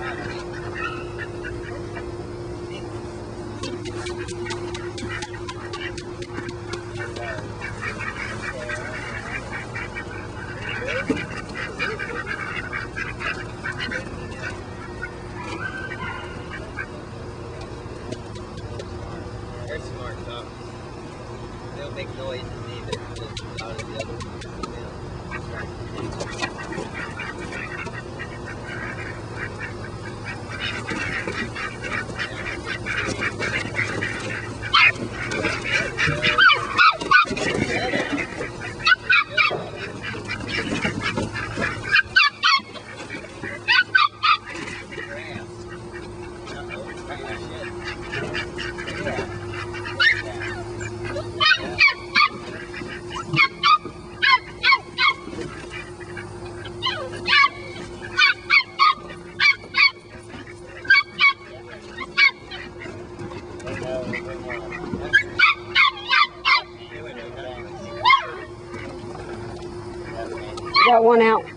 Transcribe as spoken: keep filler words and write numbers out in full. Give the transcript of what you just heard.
They're smart dogs. They don't make noises either. Just out of the other Got one out.